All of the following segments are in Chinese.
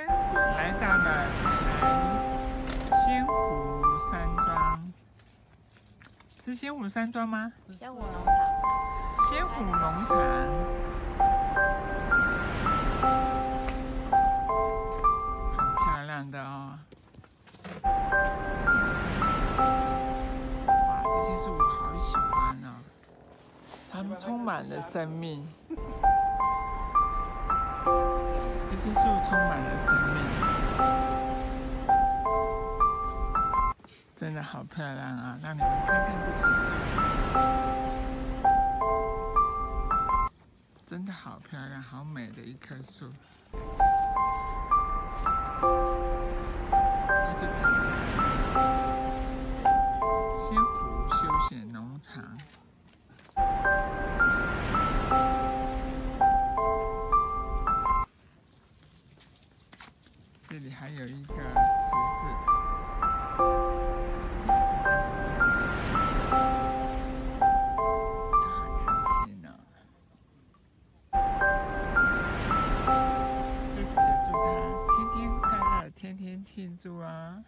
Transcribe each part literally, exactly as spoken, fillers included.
来到了台南仙湖山庄，是仙湖山庄吗？ 仙湖农场。 仙湖农场，很漂亮的哦。哇，这些树我好喜欢哦，它们充满了生命。这些树充满了生命，真的好漂亮啊！让你们看看这些树，真的好漂亮，好美的一棵树。它这台南仙湖休闲农场。这里还有一个池子，他好开心哦。在此也祝他天天快乐，天天庆祝啊！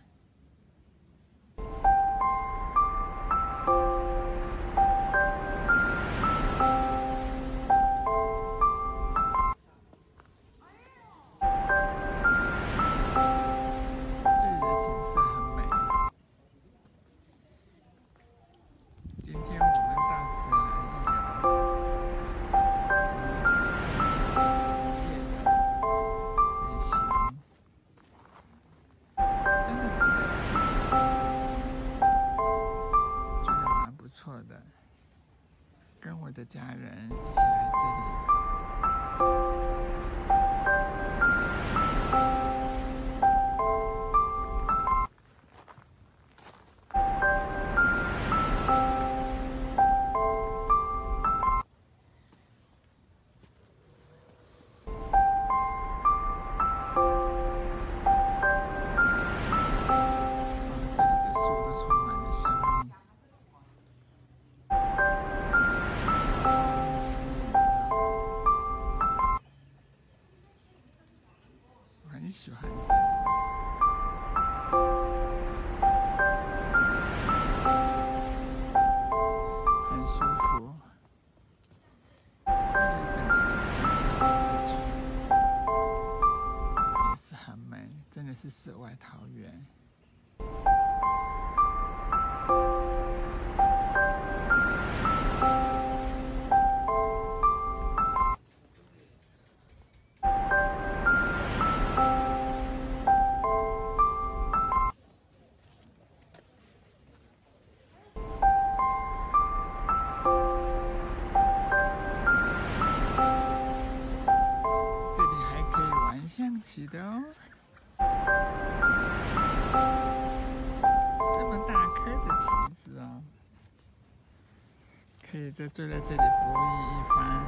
错的，跟我的家人一起来这里。很喜欢这里，很舒服。这里整个景观看过去也是很美，真的是世外桃源。象棋的哦，这么大颗的棋子哦，可以再坐在这里博弈一番。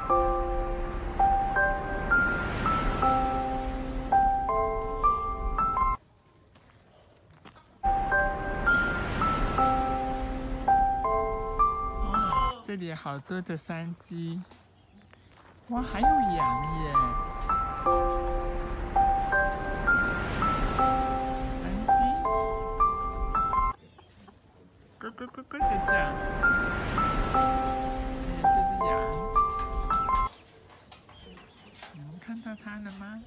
哦，这里好多的山鸡，哇，还有羊耶！山鸡，咯咯咯咯的叫。哎，这是羊，你们看到它了吗？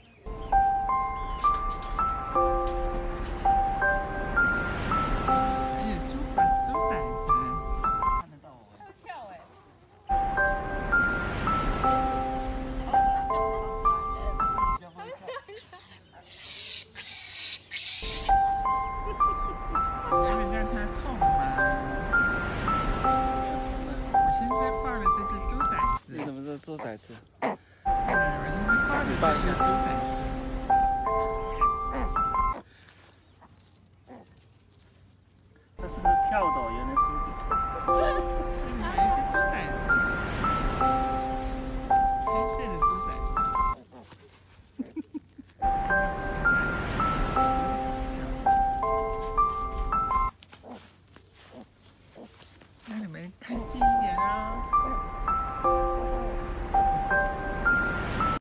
还有猪把猪崽子，看得到我。它跳哎。我为了让它痛嘛，我现在抱了这只猪崽子。 你怎么是猪崽子？ 嗯，我现在抱着这只猪崽子。 这是跳蚤园的猪子。 这里还有一只猪崽子，黑色的猪崽子。看到我现在。让你们看近一点哦。